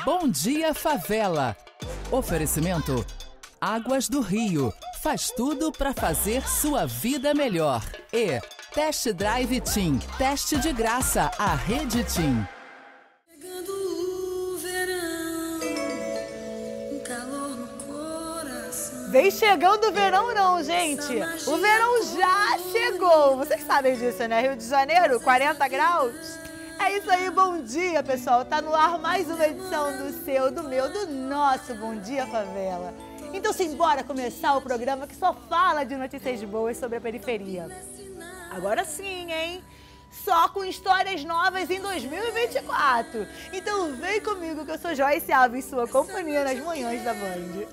Bom Dia Favela. Oferecimento Águas do Rio. Faz tudo para fazer sua vida melhor. E Test Drive Team. Teste de graça. A Rede Team. Chegando o verão, um calor no coração. Vem chegando o verão não, gente. O verão já chegou. Vocês sabem disso, né? Rio de Janeiro, 40 graus. É isso aí, bom dia, pessoal. Tá no ar mais uma edição do seu, do meu, do nosso Bom Dia Favela. Então, simbora começar o programa que só fala de notícias boas sobre a periferia. Agora sim, hein? Só com histórias novas em 2024. Então vem comigo que eu sou Joyce Alves, sua companhia nas manhãs da Band.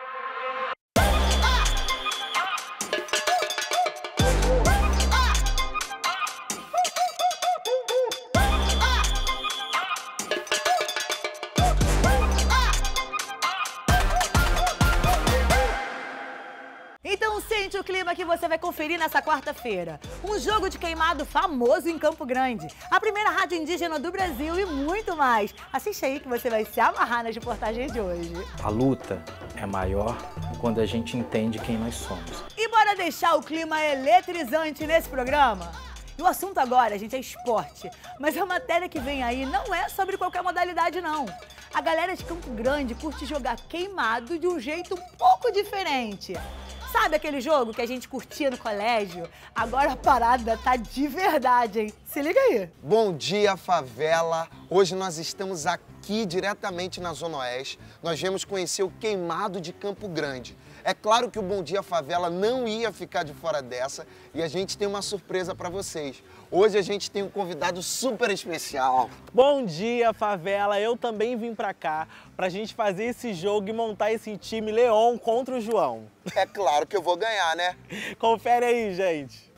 Então sente o clima que você vai conferir nessa quarta-feira. Um jogo de queimado famoso em Campo Grande, a primeira rádio indígena do Brasil e muito mais. Assiste aí que você vai se amarrar nas reportagens de hoje. A luta é maior quando a gente entende quem nós somos. E bora deixar o clima eletrizante nesse programa? E o assunto agora, gente, é esporte. Mas a matéria que vem aí não é sobre qualquer modalidade, não. A galera de Campo Grande curte jogar queimado de um jeito um pouco diferente. Sabe aquele jogo que a gente curtia no colégio? Agora a parada tá de verdade, hein? Se liga aí. Bom dia, favela. Hoje nós estamos aqui diretamente na Zona Oeste. Nós viemos conhecer o queimado de Campo Grande. É claro que o Bom Dia Favela não ia ficar de fora dessa e a gente tem uma surpresa para vocês. Hoje a gente tem um convidado super especial. Bom dia, favela! Eu também vim pra cá pra gente fazer esse jogo e montar esse time Leon contra o João. É claro que eu vou ganhar, né? Confere aí, gente.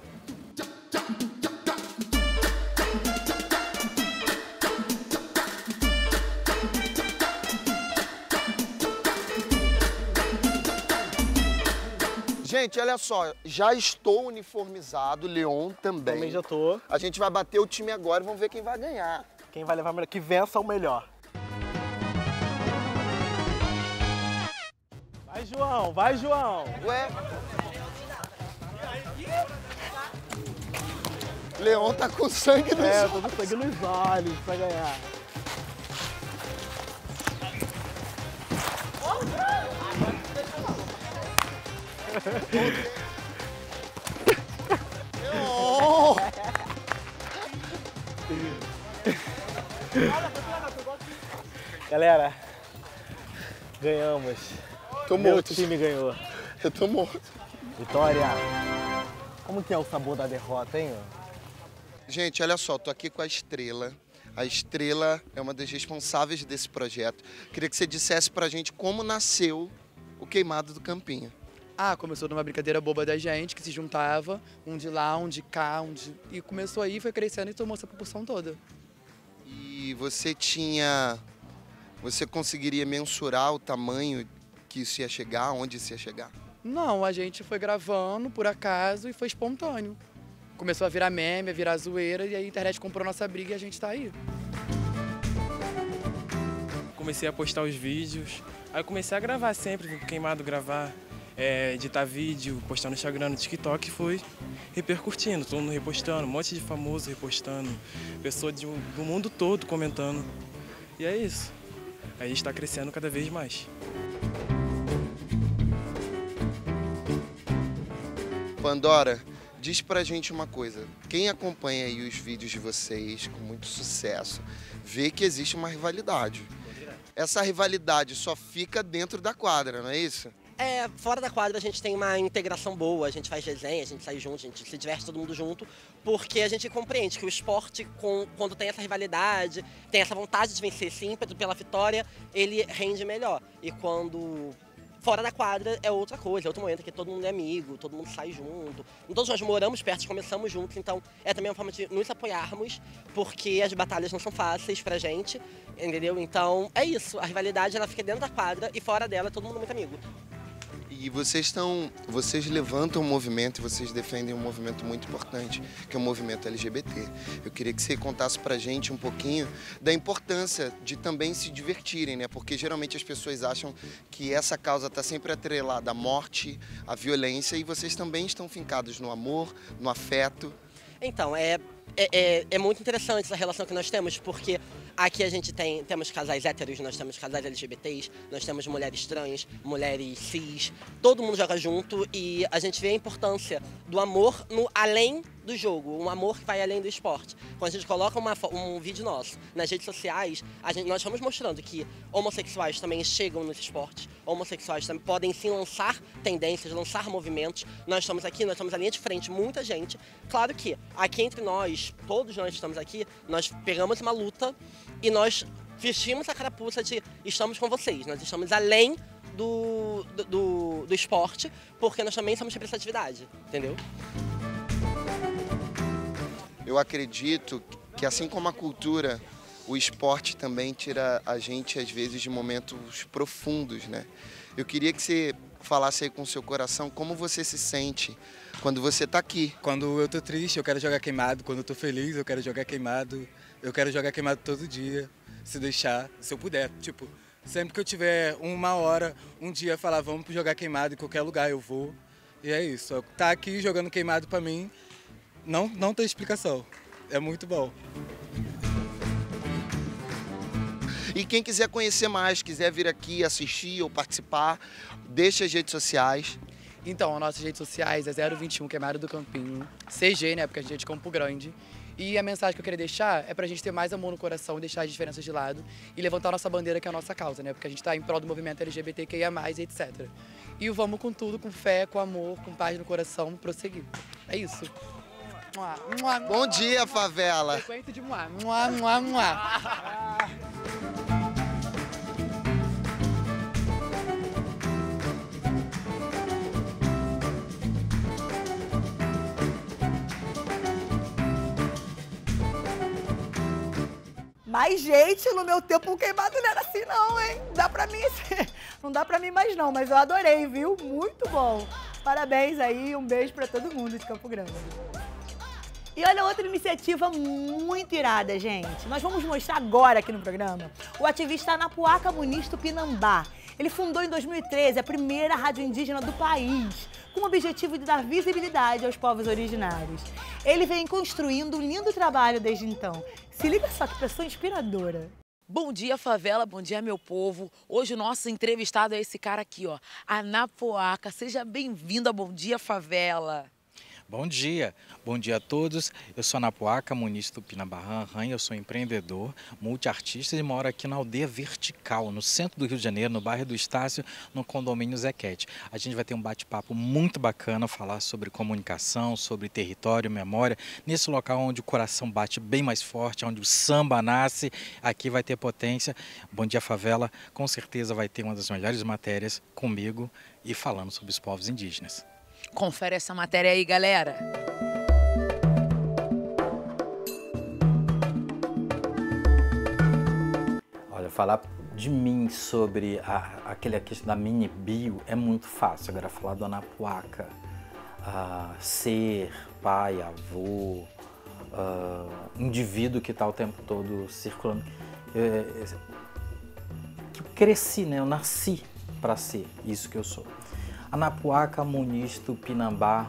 Gente, olha só, já estou uniformizado, Leon também. Também já tô. A gente vai bater o time agora e vamos ver quem vai ganhar. Quem vai levar melhor, que vença o melhor. Vai, João! Vai, João! Ué? Leon tá com sangue nos É, olhos. tô com sangue nos olhos pra ganhar. Leon! Galera, ganhamos. Tô Meu morto. time ganhou. Eu tô morto. Vitória! Como que é o sabor da derrota, hein? Gente, olha só, tô aqui com a Estrela. A Estrela é uma das responsáveis desse projeto. Queria que você dissesse pra gente como nasceu o Queimado do Campinho. Começou numa brincadeira boba da gente, que se juntava, um de lá, um de cá, e começou aí, foi crescendo e tomou essa proporção toda. E você conseguiria mensurar o tamanho que isso ia chegar, onde isso ia chegar? Não, a gente foi gravando por acaso e foi espontâneo. Começou a virar meme, a virar zoeira, e aí a internet comprou nossa briga e a gente tá aí. Comecei a postar os vídeos, aí eu comecei a gravar sempre, vim pro Queimado gravar, editar vídeo, postar no Instagram, no TikTok, e foi repercutindo, todo mundo repostando, um monte de famoso repostando, pessoas do mundo todo comentando. E é isso, a gente está crescendo cada vez mais. Pandora, diz pra gente uma coisa. Quem acompanha aí os vídeos de vocês com muito sucesso, vê que existe uma rivalidade. Essa rivalidade só fica dentro da quadra, não é isso? Fora da quadra a gente tem uma integração boa, a gente faz resenha, a gente sai junto, a gente se diverte todo mundo junto, porque a gente compreende que o esporte, quando tem essa rivalidade, tem essa vontade de vencer, esse ímpeto pela vitória, ele rende melhor. E quando fora da quadra é outra coisa, é outro momento que todo mundo é amigo, todo mundo sai junto. Todos nós moramos perto, começamos juntos, então é também uma forma de nos apoiarmos, porque as batalhas não são fáceis pra gente, entendeu? Então é isso, a rivalidade ela fica dentro da quadra e fora dela é todo mundo muito amigo. E vocês levantam um movimento e vocês defendem um movimento muito importante, que é o movimento LGBT. Eu queria que você contasse pra gente um pouquinho da importância de também se divertirem, né? Porque geralmente as pessoas acham que essa causa está sempre atrelada à morte, à violência, e vocês também estão fincados no amor, no afeto. Então, é muito interessante essa relação que nós temos, porque aqui a gente temos casais héteros, nós temos casais LGBTs, nós temos mulheres trans, mulheres cis, todo mundo joga junto e a gente vê a importância do amor no além do jogo, um amor que vai além do esporte. Quando a gente coloca um vídeo nosso nas redes sociais, nós estamos mostrando que homossexuais também chegam nos esportes, homossexuais também podem sim lançar tendências, lançar movimentos. Nós estamos aqui, nós estamos na linha de frente, muita gente. Claro que aqui entre nós, todos nós estamos aqui, nós pegamos uma luta e nós vestimos a carapuça de estamos com vocês, nós estamos além do esporte, porque nós também somos representatividade, entendeu? Eu acredito que, assim como a cultura, o esporte também tira a gente, às vezes, de momentos profundos, né? Eu queria que você falasse aí com o seu coração como você se sente quando você está aqui. Quando eu tô triste, eu quero jogar queimado. Quando eu tô feliz, eu quero jogar queimado. Eu quero jogar queimado todo dia, se deixar, se eu puder. Tipo, sempre que eu tiver uma hora, um dia, falar, vamos jogar queimado em qualquer lugar, eu vou. E é isso. Tá aqui jogando queimado pra mim, não tem explicação. É muito bom. E quem quiser conhecer mais, quiser vir aqui assistir ou participar, deixa as redes sociais. Então, as nossas redes sociais é 021 Queimado do Campinho, CG, né, porque a gente é de Campo Grande. E a mensagem que eu queria deixar é pra gente ter mais amor no coração, deixar as diferenças de lado e levantar a nossa bandeira, que é a nossa causa, né? Porque a gente tá em prol do movimento LGBTQIA+, etc. E vamos com tudo, com fé, com amor, com paz no coração, prosseguir. É isso. Bom dia, favela! Frequência de muá. Mas, gente, no meu tempo o queimado não era assim não, hein? Dá pra mim, não dá pra mim mais não, mas eu adorei, viu? Muito bom. Parabéns aí, um beijo pra todo mundo de Campo Grande. E olha outra iniciativa muito irada, gente. Nós vamos mostrar agora aqui no programa o ativista Anapuaca Muniz Tupinambá. Ele fundou em 2013 a primeira rádio indígena do país, com o objetivo de dar visibilidade aos povos originários. Ele vem construindo um lindo trabalho desde então. Se liga só que pessoa inspiradora. Bom dia, favela, bom dia, meu povo. Hoje o nosso entrevistado é esse cara aqui, ó, Anapuaca. Seja bem-vindo a Bom Dia, Favela. Bom dia a todos. Eu sou Anapuaca Muniz Tupinambá, eu sou empreendedor, multiartista e moro aqui na Aldeia Vertical, no centro do Rio de Janeiro, no bairro do Estácio, no condomínio Zequete. A gente vai ter um bate-papo muito bacana, falar sobre comunicação, sobre território, memória, nesse local onde o coração bate bem mais forte, onde o samba nasce, aqui vai ter potência. Bom dia, favela, com certeza vai ter uma das melhores matérias comigo e falando sobre os povos indígenas. Confere essa matéria aí, galera. Olha, falar de mim sobre aquele questão da mini bio é muito fácil. Agora, falar do Anapuaca, ser pai, avô, indivíduo que está o tempo todo circulando. Eu cresci, né? Eu nasci para ser isso que eu sou. Anapuaca Muniz Tupinambá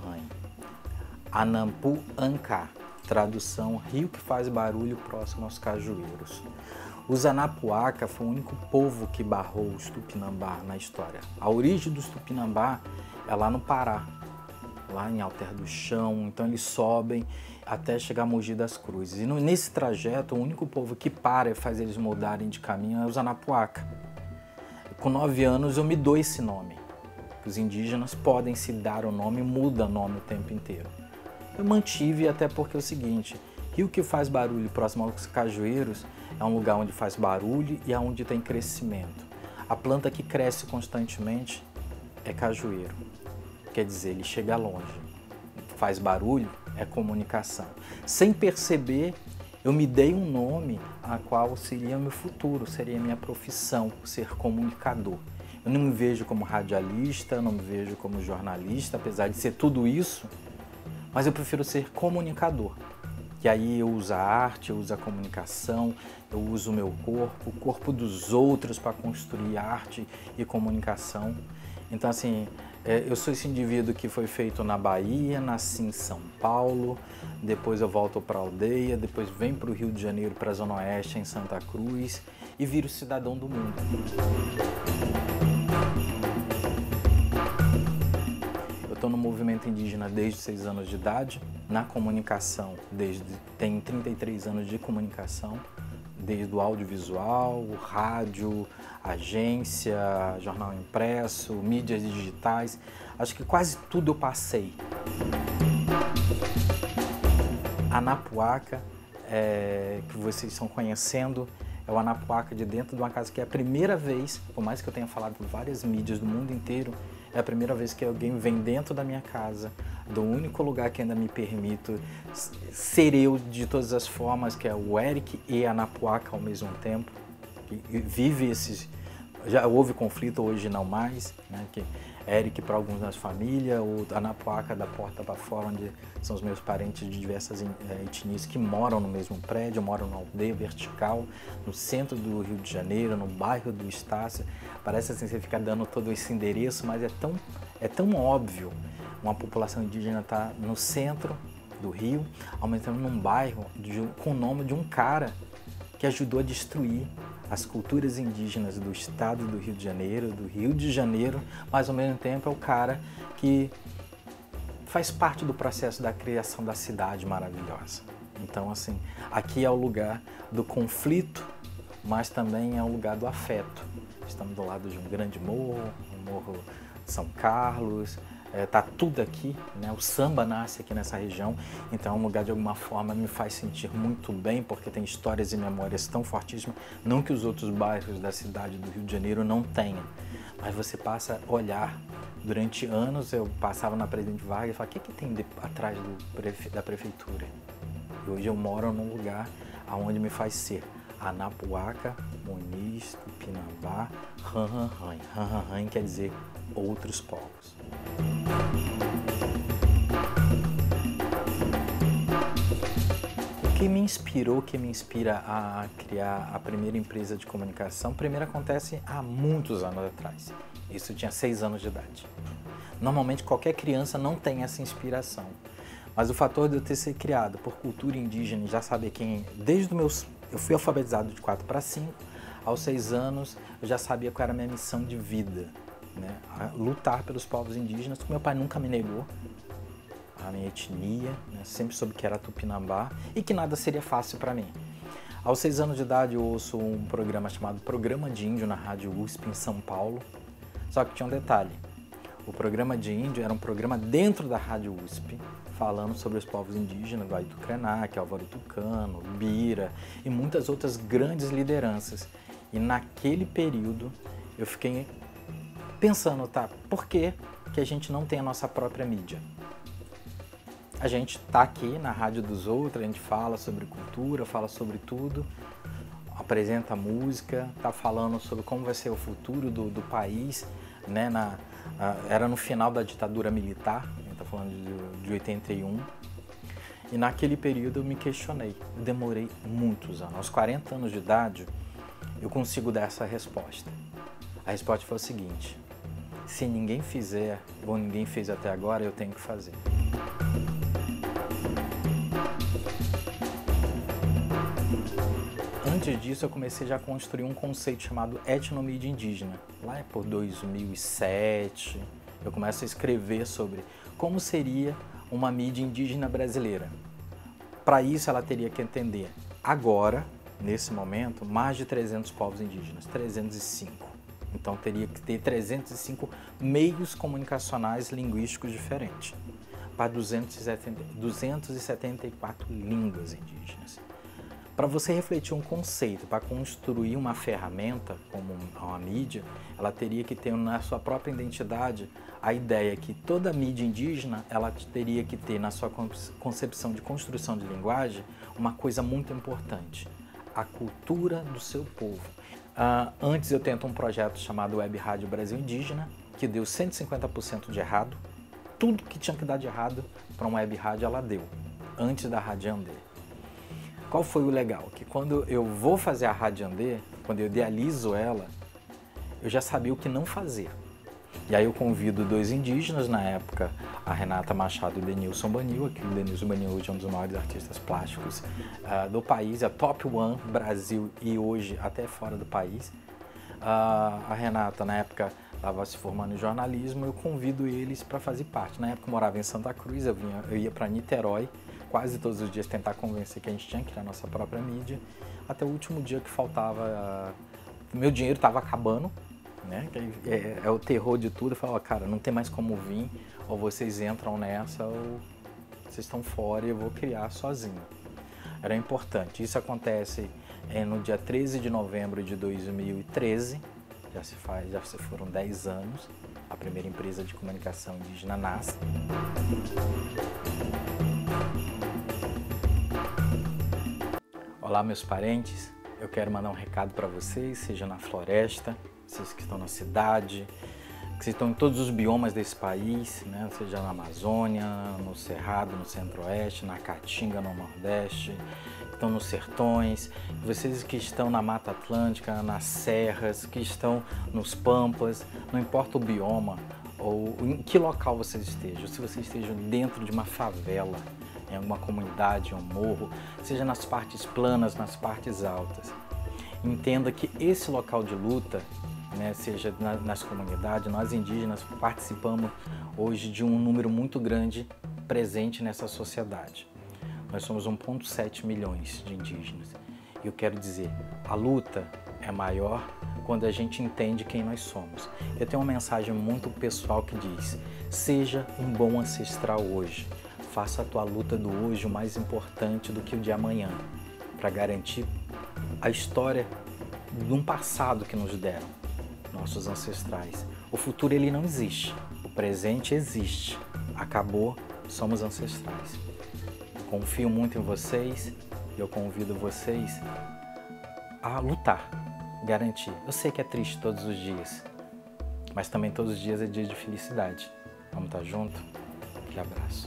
Anampu Anká, tradução rio que faz barulho próximo aos cajueiros. Os Anapuaca foi o único povo que barrou os Tupinambá na história. A origem dos Tupinambá é lá no Pará, lá em Alter do Chão, então eles sobem até chegar a Mogi das Cruzes. E nesse trajeto, o único povo que para e faz eles mudarem de caminho é os Anapuaca. Com 9 anos eu me dou esse nome. Os indígenas podem se dar o nome e mudam o nome o tempo inteiro. Eu mantive até porque é o seguinte, rio que faz barulho próximo aos cajueiros é um lugar onde faz barulho e é onde tem crescimento. A planta que cresce constantemente é cajueiro, quer dizer, ele chega longe. Faz barulho é comunicação. Sem perceber, eu me dei um nome a qual seria meu futuro, seria minha profissão, ser comunicador. Eu não me vejo como radialista, não me vejo como jornalista, apesar de ser tudo isso, mas eu prefiro ser comunicador. Que aí eu uso a arte, eu uso a comunicação, eu uso o meu corpo, o corpo dos outros para construir arte e comunicação. Então, assim, eu sou esse indivíduo que foi feito na Bahia, nasci em São Paulo, depois eu volto para a aldeia, depois venho para o Rio de Janeiro, para a Zona Oeste, em Santa Cruz, e viro cidadão do mundo. Eu estou no movimento indígena desde 6 anos de idade, na comunicação, tenho 33 anos de comunicação, desde o audiovisual, o rádio, agência, jornal impresso, mídias digitais. Acho que quase tudo eu passei. Anapuaca, que vocês estão conhecendo, é o Anapuaca de dentro de uma casa que é a primeira vez, por mais que eu tenha falado com várias mídias do mundo inteiro, é a primeira vez que alguém vem dentro da minha casa, do único lugar que ainda me permito ser eu de todas as formas, que é o Eric e a Anapuaca ao mesmo tempo, que vive esses... Já houve conflito, hoje não mais, né? Que Eric para alguns na família, o Anapuaca da porta para fora, onde são os meus parentes de diversas etnias que moram no mesmo prédio, moram na aldeia vertical, no centro do Rio de Janeiro, no bairro do Estácio. Parece assim, você fica dando todo esse endereço, mas é tão óbvio uma população indígena estar no centro do Rio, aumentando num bairro com o nome de um cara que ajudou a destruir as culturas indígenas do estado do Rio de Janeiro, mas ao mesmo tempo é o cara que faz parte do processo da criação da cidade maravilhosa. Então, assim, aqui é o lugar do conflito, mas também é o lugar do afeto. Estamos do lado de um grande morro, o Morro de São Carlos, tá tudo aqui, né? O samba nasce aqui nessa região, então é um lugar de alguma forma me faz sentir muito bem, porque tem histórias e memórias tão fortíssimas, não que os outros bairros da cidade do Rio de Janeiro não tenham, mas você passa a olhar. Durante anos eu passava na Presidente Vargas e falava, o que tem atrás da prefeitura? E hoje eu moro num lugar onde me faz ser Anapuaca, Muniz, Tupinambá, Ranranran. Ranranran quer dizer outros povos. O que me inspirou, que me inspira a criar a primeira empresa de comunicação, primeiro acontece há muitos anos atrás. Isso eu tinha 6 anos de idade. Normalmente qualquer criança não tem essa inspiração, mas o fator de eu ter sido criado por cultura indígena e já saber quem, eu fui alfabetizado de 4 para 5, aos 6 anos eu já sabia qual era a minha missão de vida, né? A lutar pelos povos indígenas, que meu pai nunca me negou, a minha etnia, né? Sempre soube que era Tupinambá e que nada seria fácil para mim. Aos 6 anos de idade eu ouço um programa chamado Programa de Índio na Rádio USP em São Paulo, só que tinha um detalhe, o Programa de Índio era um programa dentro da Rádio USP, falando sobre os povos indígenas, do Aito Krenak, Álvaro Tucano, Bira e muitas outras grandes lideranças. E naquele período eu fiquei pensando, tá, por que a gente não tem a nossa própria mídia? A gente tá aqui na rádio dos outros, a gente fala sobre cultura, fala sobre tudo, apresenta música, tá falando sobre como vai ser o futuro do país, né? Era no final da ditadura militar, a gente tá falando de 81, e naquele período eu me questionei, eu demorei muitos anos, aos 40 anos de idade eu consigo dar essa resposta. A resposta foi o seguinte, se ninguém fizer, ou ninguém fez até agora, eu tenho que fazer. Antes disso, eu comecei já a construir um conceito chamado etnomídia indígena. Lá é por 2007, eu começo a escrever sobre como seria uma mídia indígena brasileira. Para isso, ela teria que entender, agora, nesse momento, mais de 300 povos indígenas, 305. Então, teria que ter 305 meios comunicacionais linguísticos diferentes, para 274 línguas indígenas. Para você refletir um conceito, para construir uma ferramenta como uma mídia, ela teria que ter na sua própria identidade a ideia que toda mídia indígena ela teria que ter na sua concepção de construção de linguagem uma coisa muito importante, a cultura do seu povo. Antes eu tento um projeto chamado Web Rádio Brasil Indígena, que deu 150% de errado. Tudo que tinha que dar de errado para uma web rádio ela deu, antes da Rádio Andê. Qual foi o legal? Que quando eu vou fazer a Rádio Andê, quando eu idealizo ela, eu já sabia o que não fazer. E aí eu convido 2 indígenas na época, a Renata Machado e o Denilson Banil, que o Denilson Banil hoje é um dos maiores artistas plásticos do país, é top one Brasil e hoje até fora do país. A Renata na época estava se formando em jornalismo, eu convido eles para fazer parte. Na época eu morava em Santa Cruz, eu ia para Niterói, quase todos os dias tentar convencer que a gente tinha que criar a nossa própria mídia, até o último dia que faltava, meu dinheiro estava acabando, né? É o terror de tudo. Eu falo, cara, não tem mais como vir, ou vocês entram nessa ou vocês estão fora e eu vou criar sozinho. Era importante. Isso acontece no dia 13 de novembro de 2013, já se foram 10 anos, a primeira empresa de comunicação indígena nasce. Olá, meus parentes, eu quero mandar um recado para vocês, seja na floresta, vocês que estão na cidade, que estão em todos os biomas desse país, né? Seja na Amazônia, no Cerrado, no Centro-Oeste, na Caatinga, no Nordeste, que estão nos sertões, vocês que estão na Mata Atlântica, nas serras, que estão nos pampas, não importa o bioma ou em que local vocês estejam, se vocês estejam dentro de uma favela, em alguma comunidade, em um morro, seja nas partes planas, nas partes altas, entenda que esse local de luta, né, seja nas comunidades, nós indígenas participamos hoje de um número muito grande presente nessa sociedade. Nós somos 1,7 milhões de indígenas. E eu quero dizer, a luta é maior quando a gente entende quem nós somos. Eu tenho uma mensagem muito pessoal que diz, seja um bom ancestral hoje. Faça a tua luta do hoje o mais importante do que o de amanhã, para garantir a história de um passado que nos deram, nossos ancestrais. O futuro ele não existe, o presente existe. Acabou, somos ancestrais. Confio muito em vocês e eu convido vocês a lutar, garantir. Eu sei que é triste todos os dias, mas também todos os dias é dia de felicidade. Vamos estar junto? Aquele abraço.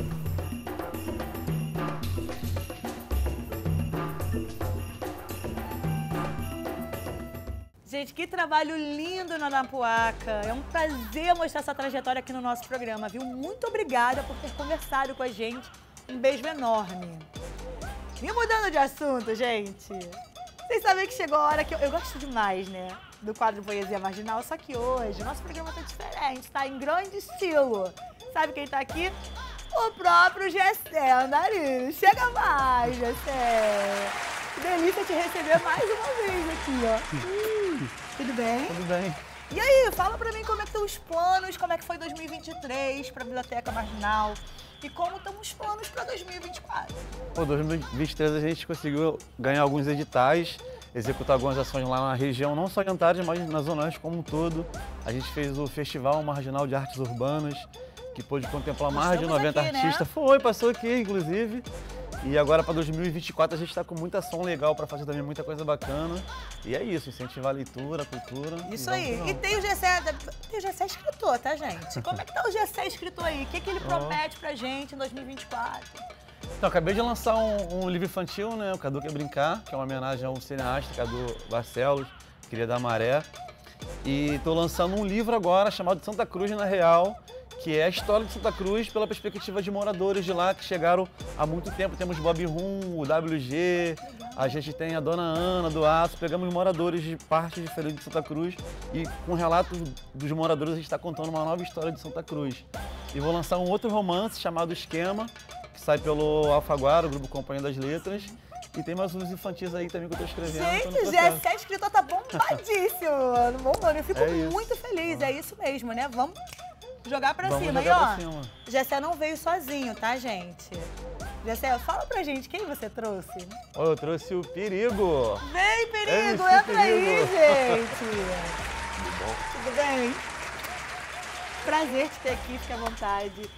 Gente, que trabalho lindo na Anapuaca. É um prazer mostrar essa trajetória aqui no nosso programa, viu? Muito obrigada por ter conversado com a gente. Um beijo enorme. E mudando de assunto, gente, vocês sabem que chegou a hora que eu gosto demais, né, do quadro Poesia Marginal, só que hoje o nosso programa tá diferente, tá em grande estilo. Sabe quem tá aqui? O próprio Gessé Andarilho. Chega mais, Gessé. Que delícia te receber mais uma vez aqui, ó. Tudo bem? Tudo bem. E aí, fala pra mim como é que estão os planos, como é que foi 2023 pra Biblioteca Marginal e como estão os planos pra 2024. Pô, 2023 a gente conseguiu ganhar alguns editais, executar algumas ações lá na região, não só em Antares, mas na Zona Oeste como um todo. A gente fez o Festival Marginal de Artes Urbanas, que pôde contemplar mais de 90 aqui, artistas. Né? Passou aqui, inclusive. E agora para 2024 a gente está com muita ação legal para fazer também muita coisa bacana. E é isso, incentivar a leitura, a cultura. Isso aí. E tem o Gessé escritor, tá, gente? Como é que tá o Gessé escritor aí? O que ele promete pra gente em 2024? Então, acabei de lançar um livro infantil, né? O Cadu Quer Brincar, que é uma homenagem ao cineasta Cadu Barcelos, Cria da Maré. E estou lançando um livro agora chamado Santa Cruz na Real, que é a história de Santa Cruz pela perspectiva de moradores de lá que chegaram há muito tempo. Temos Bob Rum, o WG, a gente tem a Dona Ana do Aço, pegamos moradores de partes diferentes de Santa Cruz e com relatos dos moradores a gente está contando uma nova história de Santa Cruz. E vou lançar um outro romance chamado Esquema, que sai pelo Alfaguara, o Grupo Companhia das Letras. E tem mais uns infantis aí também que eu tô escrevendo. Gente, Gessé escritor tá bombadíssimo. Bom, mano, eu fico muito feliz, é isso mesmo, né? Vamos jogar pra cima. E ó, Gessé não veio sozinho, tá, gente? Gessé, fala pra gente quem você trouxe. Eu trouxe o Perigo. Vem, Perigo, entra aí, gente. Tudo bom? Tudo bem? Prazer te ter aqui, fique à vontade.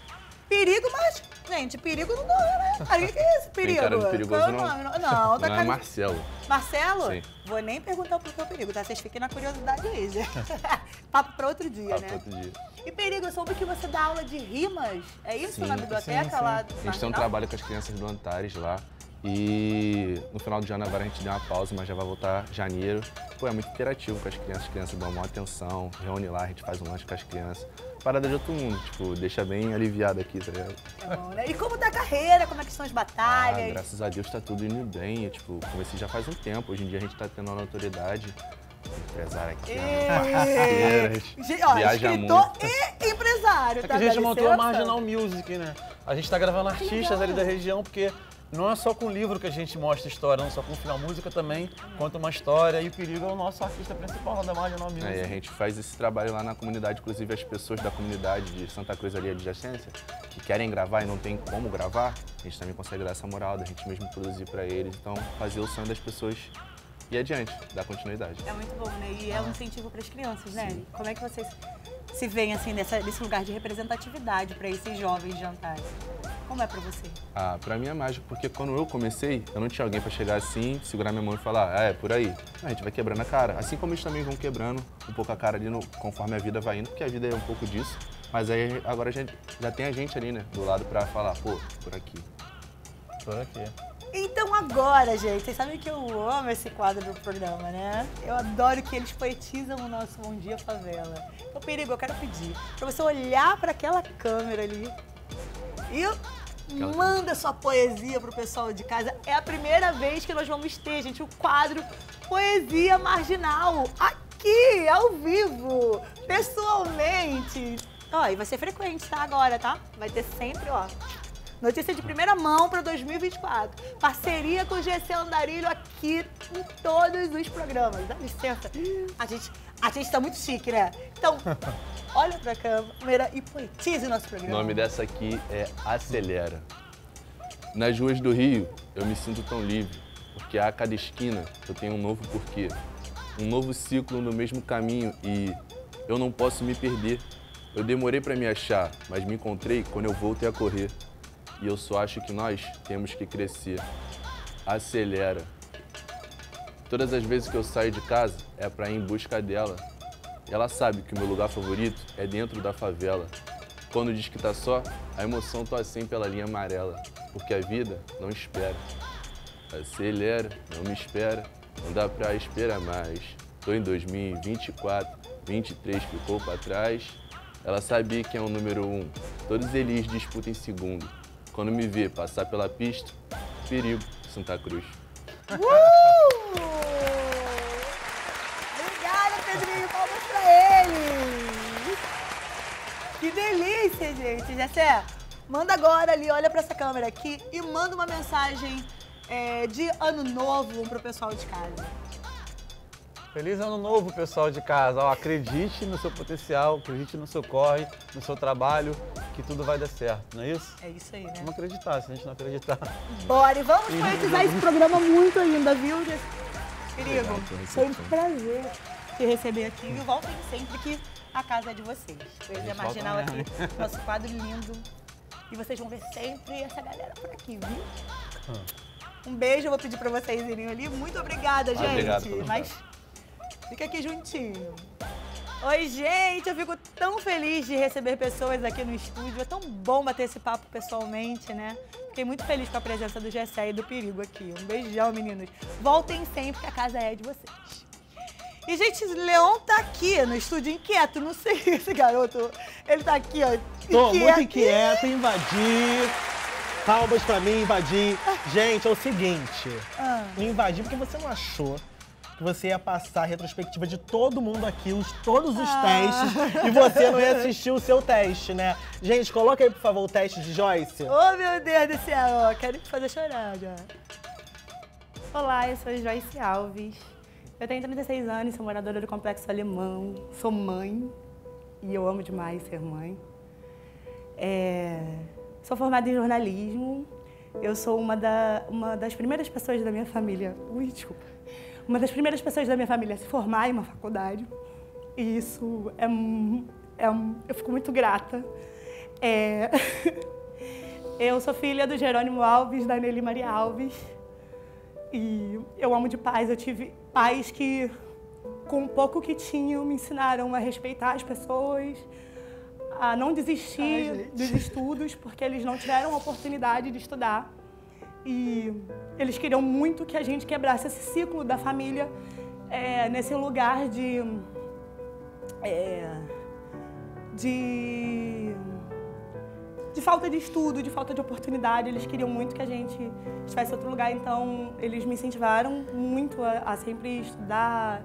Perigo, mas, gente, perigo não dá, né? O que é isso, perigo? Tem cara de perigoso, Qual é o não? nome? Não, tá Não é Marcelo. Marcelo? Sim. Vou nem perguntar por que é o perigo, tá? Vocês fiquem na curiosidade aí, gente. Papo pra outro dia, Papo né? pra outro dia. E Perigo, eu soube que você dá aula de rimas, é isso? Na biblioteca lá do A gente tem um trabalho com as crianças do Antares lá. E no final de ano agora a gente deu uma pausa, mas já vai voltar janeiro. Pô, é muito interativo com as crianças dão uma atenção, reúne lá, a gente faz um lanche com as crianças. Parada de outro mundo, tipo, deixa bem aliviado aqui, tá ligado? É bom, né? E como tá a carreira, como é que são as batalhas? Graças a Deus tá tudo indo bem. Eu, tipo, comecei já faz um tempo. Hoje em dia a gente tá tendo uma notoriedade. Empresário aqui, parceiras, viaja escritor muito. E empresário, É tá? que a gente Dá montou a licença? Marginal Music, né? A gente tá gravando artistas ali da região, porque não é só com livro que a gente mostra história, não só com final. Música também conta uma história e o Perigo é o nosso artista principal lá da Marginal Music. É, e a gente faz esse trabalho lá na comunidade, inclusive as pessoas da comunidade de Santa Cruz ali adjacência, que querem gravar e não tem como gravar, a gente também consegue dar essa moral da gente mesmo produzir para eles. Então, fazer o sonho das pessoas ir adiante, dar continuidade. É muito bom, né? E é um incentivo para as crianças, né? Como é que vocês se veem, assim, nesse lugar de representatividade para esses jovens de Antares? Como é para você? Ah, pra mim é mágico, porque quando eu comecei, eu não tinha alguém pra chegar assim, segurar minha mão e falar, é por aí. A gente vai quebrando a cara. Assim como eles também vão quebrando um pouco a cara ali conforme a vida vai indo, porque a vida é um pouco disso. Mas aí agora já tem a gente ali, né, do lado pra falar, pô, por aqui. Por aqui. Então agora, gente, vocês sabem que eu amo esse quadro do programa, né? Eu adoro que eles poetizam o nosso Bom Dia Favela. Então, Perigo, eu quero pedir pra você olhar pra aquela câmera ali e manda sua poesia pro pessoal de casa. É a primeira vez que nós vamos ter, gente, o quadro Poesia Marginal aqui, ao vivo, pessoalmente. Ó, e vai ser frequente, tá? Agora, tá? Vai ter sempre, ó. Notícia de primeira mão para 2024. Parceria com o GC Andarilho aqui em todos os programas. Dá licença. A gente tá muito chique, né? Então, olha pra câmera e poetize o nosso O programa. nome dessa aqui é Acelera. Nas ruas do Rio, eu me sinto tão livre, porque a cada esquina eu tenho um novo porquê. Um novo ciclo no mesmo caminho e eu não posso me perder. Eu demorei para me achar, mas me encontrei quando eu voltei a correr. E eu só acho que nós temos que crescer. Acelera. Todas as vezes que eu saio de casa é para ir em busca dela. Ela sabe que o meu lugar favorito é dentro da favela. Quando diz que tá só, a emoção tô assim pela linha amarela. Porque a vida não espera. Acelera, não me espera, não dá pra esperar mais. Tô em 2024, 23 ficou pra trás. Ela sabia que é o número 1, todos eles disputam em segundo. Quando me vê passar pela pista, Perigo, Santa Cruz. Obrigada, Pedrinho. Palmas pra ele. Que delícia, gente. Jessé, manda agora ali, olha pra essa câmera aqui e manda uma mensagem de ano novo pro pessoal de casa. Feliz ano novo, pessoal de casa. Ó, acredite no seu potencial, acredite no seu corre, no seu trabalho, que tudo vai dar certo, não é isso? É isso aí, né? Vamos acreditar, se a gente não acreditar. Bora, e vamos poetizar esse programa muito ainda, viu? Perigo, foi um prazer te receber aqui. E voltem sempre que a casa é de vocês. Poesia Marginal aqui, nosso quadro lindo. E vocês vão ver sempre essa galera por aqui, viu? Um beijo, eu vou pedir pra vocês irem ali. Muito obrigada, gente. Obrigado, mas fica aqui juntinho. Oi, gente, eu fico tão feliz de receber pessoas aqui no estúdio. É tão bom bater esse papo pessoalmente, né? Fiquei muito feliz com a presença do Gessé e do Perigo aqui. Um beijão, meninos. Voltem sempre, que a casa é de vocês. E, gente, Leon tá aqui no estúdio inquieto. Não sei esse garoto. Ele tá aqui, ó. Tô muito inquieto, invadi. Palmas pra mim, invadi. Gente, é o seguinte. Eu invadi porque você não achou que você ia passar a retrospectiva de todo mundo aqui, todos os testes, e você não ia assistir o seu teste, né? Gente, coloca aí, por favor, o teste de Joyce. Oh, meu Deus do céu, ó, quero te fazer chorar já. Olá, eu sou Joyce Alves. Eu tenho 36 anos, sou moradora do Complexo Alemão, sou mãe, e eu amo demais ser mãe. Sou formada em jornalismo, eu sou uma das primeiras pessoas da minha família... desculpa. Uma das primeiras pessoas da minha família a se formar em uma faculdade. E isso eu fico muito grata. Eu sou filha do Jerônimo Alves, da Nelly Maria Alves. E eu amo de pais. Eu tive pais que, com o pouco que tinham, me ensinaram a respeitar as pessoas, a não desistir dos estudos, porque eles não tiveram a oportunidade de estudar. E eles queriam muito que a gente quebrasse esse ciclo da família nesse lugar de falta de estudo, de falta de oportunidade. Eles queriam muito que a gente estivesse em outro lugar, então eles me incentivaram muito a sempre estudar.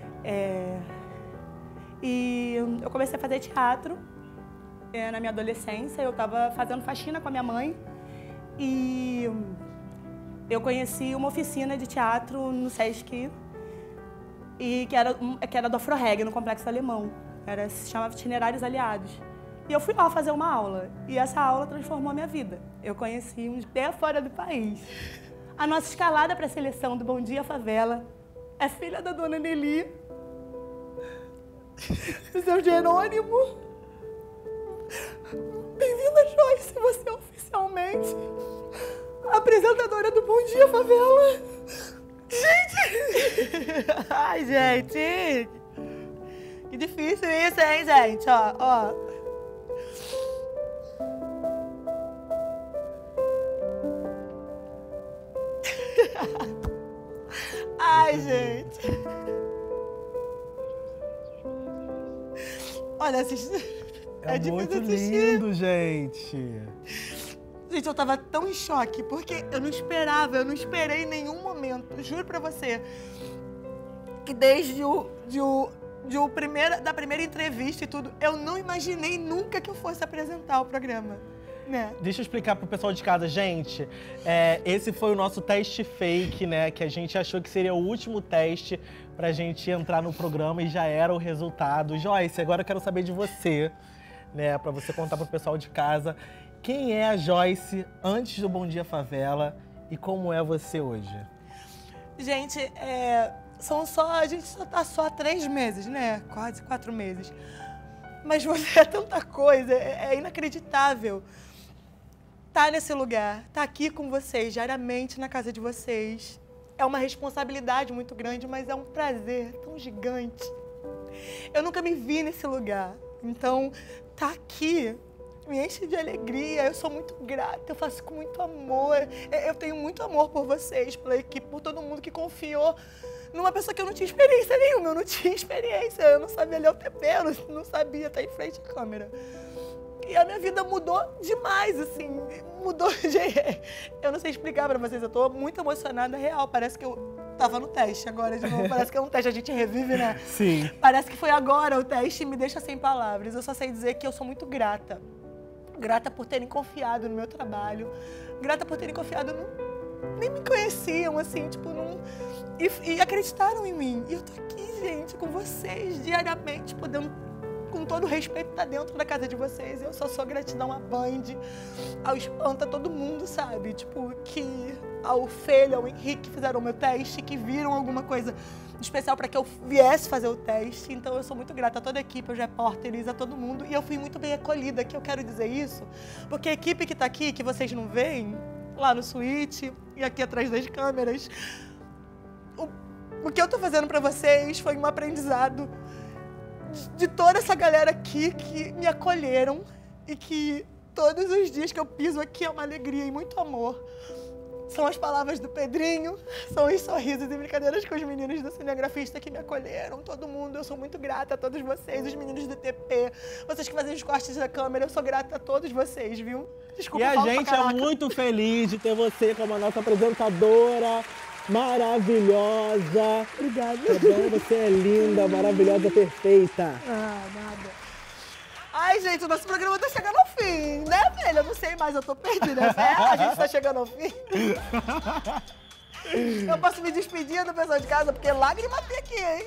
E eu comecei a fazer teatro na minha adolescência. Eu estava fazendo faxina com a minha mãe e eu conheci uma oficina de teatro no Sesc, e que era do Afro-Reg, no Complexo Alemão. Se chamava Itinerários Aliados. E eu fui lá fazer uma aula, e essa aula transformou a minha vida. Eu conheci uns até fora do país. A nossa escalada para a seleção do Bom Dia Favela é filha da dona Nelly, do seu Jerônimo. Bem-vinda, Joyce, você é oficialmente a apresentadora do Bom Dia Favela. Gente! Ai, gente! Que difícil isso, hein, gente? Ó. Ai, gente. Olha, é muito lindo, gente. Gente, eu tava tão em choque, porque eu não esperei em nenhum momento, juro pra você, que desde da primeira entrevista e tudo, eu não imaginei nunca que eu fosse apresentar o programa. Né? Deixa eu explicar pro pessoal de casa, gente. Esse foi o nosso teste fake, né? Que a gente achou que seria o último teste pra gente entrar no programa e já era o resultado. Joyce, agora eu quero saber de você, né? Pra você contar pro pessoal de casa quem é a Joyce antes do Bom Dia Favela e como é você hoje. Gente, a gente só tá há 3 meses, né? Quase 4 meses. Mas você é tanta coisa, é inacreditável. Tá nesse lugar, tá aqui com vocês, diariamente na casa de vocês. É uma responsabilidade muito grande, mas é um prazer tão gigante. Eu nunca me vi nesse lugar, então tá aqui me enche de alegria. Eu sou muito grata, eu faço com muito amor. Eu tenho muito amor por vocês, pela equipe, por todo mundo que confiou numa pessoa que eu não tinha experiência nenhuma. Eu não tinha experiência, eu não sabia ler o TP, eu não sabia estar em frente à câmera. E a minha vida mudou demais, assim, mudou. Eu não sei explicar pra vocês, eu tô muito emocionada, real. Parece que eu tava no teste agora de novo, parece que é um teste, a gente revive, né? Sim. Parece que foi agora o teste e me deixa sem palavras. Eu só sei dizer que eu sou muito grata. Grata por terem confiado no meu trabalho, grata por terem confiado no... Nem me conheciam, assim, tipo, e acreditaram em mim. E eu tô aqui, gente, com vocês, diariamente, podendo, com todo o respeito, estar dentro da casa de vocês. Eu só sou gratidão à Band, ao Espanta, todo mundo, sabe? Tipo, que ao Felho, ao Henrique, que fizeram o meu teste, que viram alguma coisa especial para que eu viesse fazer o teste. Então eu sou muito grata a toda a equipe, aos repórteres, a todo mundo. E eu fui muito bem acolhida, que eu quero dizer isso, porque a equipe que tá aqui, que vocês não veem, lá no suíte e aqui atrás das câmeras, o que eu tô fazendo para vocês foi um aprendizado de toda essa galera aqui que me acolheram e que todos os dias que eu piso aqui é uma alegria e muito amor. São as palavras do Pedrinho, são os sorrisos e brincadeiras com os meninos do Cinegrafista que me acolheram, todo mundo. Eu sou muito grata a todos vocês, os meninos do TP, vocês que fazem os cortes da câmera, eu sou grata a todos vocês, viu? Desculpa, e a gente é muito feliz de ter você como a nossa apresentadora maravilhosa. Obrigada. Tá bom? Você é linda, maravilhosa, perfeita. Ah, nada. Ai, gente, o nosso programa tá chegando ao fim, né, velho? Eu não sei mais, eu tô perdida. A gente tá chegando ao fim. Eu posso me despedir do pessoal de casa, porque lágrima tem aqui, hein?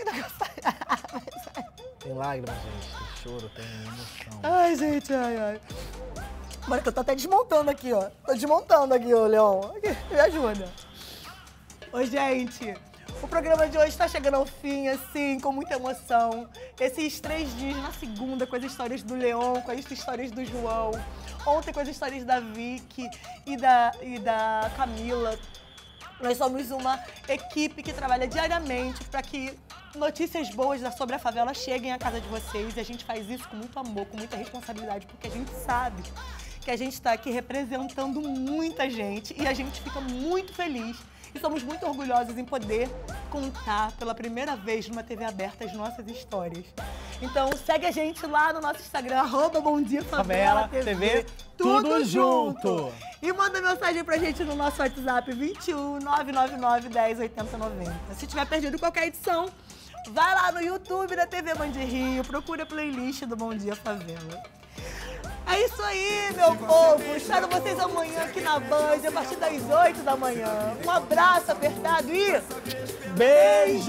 Tem lágrima, gente, tem choro, tem emoção. Ai, gente, ai. Bora que eu tô até desmontando aqui, ó. Tô desmontando aqui, ô Leon. Me ajuda. Ô, gente, O programa de hoje está chegando ao fim, assim, com muita emoção. Esses 3 dias, na segunda, com as histórias do Leon, com as histórias do João. Ontem com as histórias da Vicky e da Camila. Nós somos uma equipe que trabalha diariamente para que notícias boas sobre a favela cheguem à casa de vocês. E a gente faz isso com muito amor, com muita responsabilidade, porque a gente sabe que a gente está aqui representando muita gente e a gente fica muito feliz e somos muito orgulhosos em poder contar pela primeira vez numa TV aberta as nossas histórias. Então segue a gente lá no nosso Instagram, @BomDiaFavelaTV, tudo junto! E manda mensagem pra gente no nosso WhatsApp 21 999 10 80 90. Se tiver perdido qualquer edição, vai lá no YouTube da TV Band Rio, procura a playlist do Bom Dia Favela. É isso aí, meu povo. Espero vocês amanhã aqui na Band, a partir das 8 da manhã. Um abraço apertado e... beijo!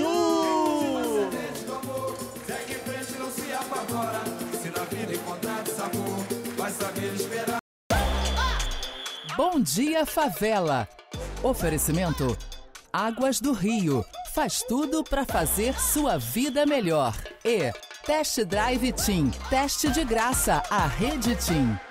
Segue em frente, não se apavora. Se na vida encontrar sabor, vai saber esperar. Bom Dia Favela. Oferecimento Águas do Rio. Faz tudo para fazer sua vida melhor. E Test Drive Team. Teste de graça. A Rede Team.